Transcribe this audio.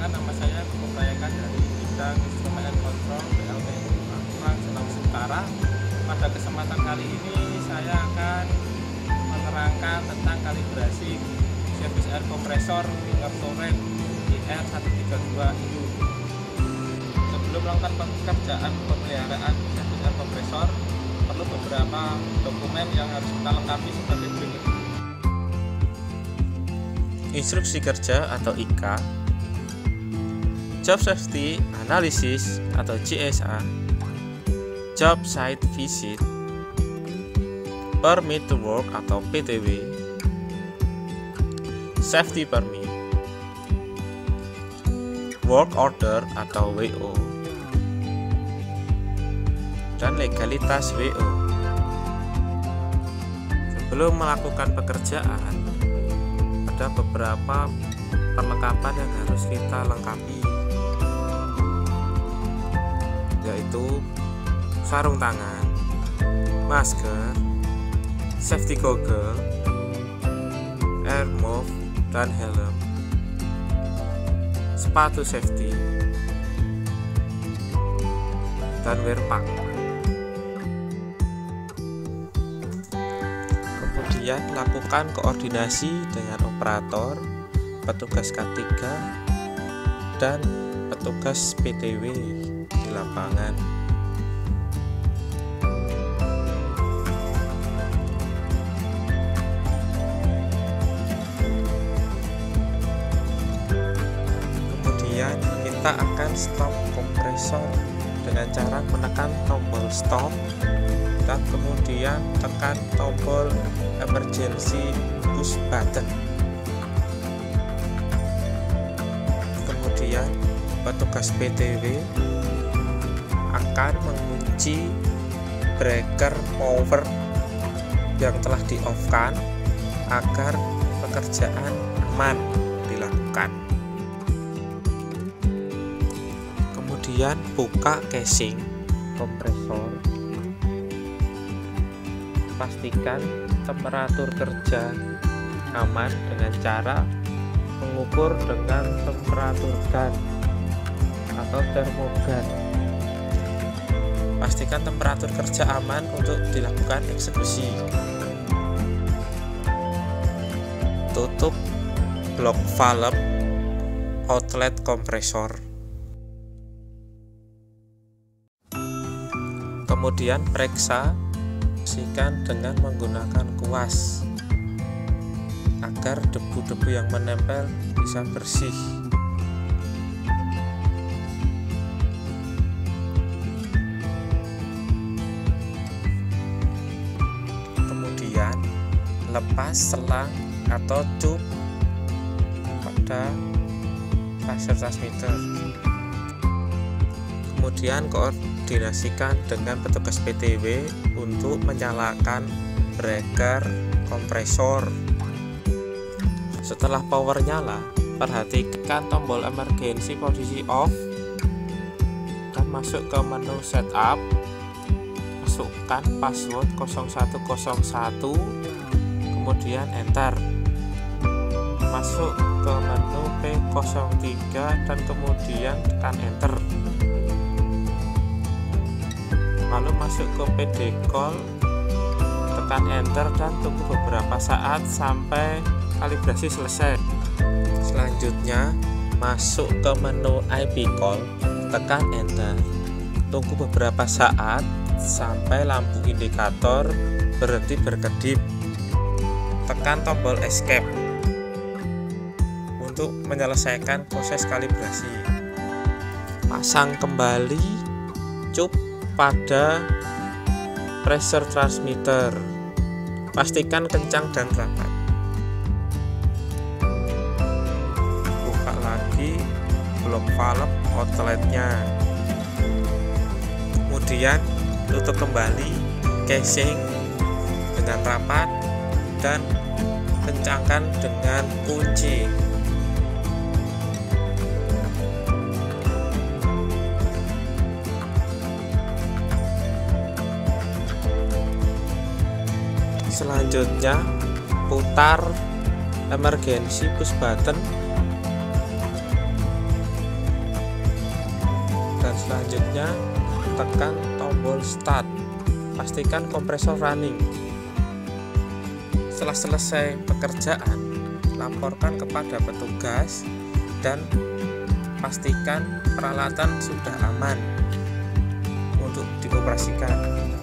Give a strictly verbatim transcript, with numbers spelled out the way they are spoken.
Perkenalkan, nama saya Kukuh Prayoga dari bidang Instrument and Control P L T Kurang Sulawesi Utara. Pada kesempatan kali ini saya akan menerangkan tentang kalibrasi service air compressor Finger Torrent I R seratus tiga puluh dua I U. Sebelum melakukan pekerjaan pemeliharaan service air compressor, perlu beberapa dokumen yang harus kita lengkapi sebagai berikut. Instruksi kerja atau I K, Job Safety Analysis atau J S A, Job Site Visit, Permit to Work atau P T W, Safety Permit, Work Order atau W O, dan legalitas W O. Sebelum melakukan pekerjaan, ada beberapa perlengkapan yang harus kita lengkapi, yaitu sarung tangan, masker, safety goggle, air muff dan helm, sepatu safety, dan wear pack. Kemudian lakukan koordinasi dengan operator, petugas K tiga, dan petugas P T W di lapangan. Kemudian kita akan stop kompresor dengan cara menekan tombol stop dan kemudian tekan tombol emergency push button. Kemudian petugas P T W akan mengunci breaker power yang telah di off-kan agar pekerjaan aman dilakukan. Kemudian buka casing kompresor. Pastikan temperatur kerja aman dengan cara mengukur dengan temperatur gun atau termogan. Pastikan temperatur kerja aman untuk dilakukan eksekusi. Tutup blok valve outlet kompresor. Kemudian periksa bersihkan dengan menggunakan kuas agar debu-debu yang menempel bisa bersih. Kemudian lepas selang atau cup pada pressure transmitter. Kemudian koordinasikan dengan petugas P T W untuk menyalakan breaker kompresor. Setelah power nyala, perhatikan tombol emergency posisi off dan masuk ke menu setup. Masukkan password nol satu nol satu, kemudian enter. Masuk ke menu P nol tiga dan kemudian tekan enter. Lalu masuk ke P D call, tekan enter dan tunggu beberapa saat sampai kalibrasi selesai. Selanjutnya masuk ke menu I P call, tekan enter. Tunggu beberapa saat sampai lampu indikator berhenti berkedip. Tekan tombol escape untuk menyelesaikan proses kalibrasi. Pasang kembali cup pada pressure transmitter. Pastikan kencang dan rapat. Buka lagi blok valve outletnya. Kemudian tutup kembali casing dengan rapat dan kencangkan dengan kunci. Selanjutnya putar emergency push button Selanjutnya tekan tombol start, pastikan kompresor running. Setelah selesai pekerjaan, laporkan kepada petugas dan pastikan peralatan sudah aman untuk dioperasikan.